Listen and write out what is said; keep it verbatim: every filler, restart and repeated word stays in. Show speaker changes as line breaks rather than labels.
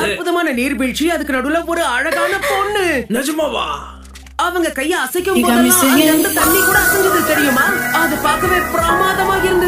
அற்புதமான நீர்வீழ்ச்சி, அதுக்கு நடுவுல ஒரு அழகான பொண்ணு.
நிஜமாவா?
அவங்க கைய அசைக்கும் போதெல்லாம் தண்ணி கூட அசைஞ்சது தெரியுமா? அது பார்க்கவே பிரமாதமாக இருந்தது.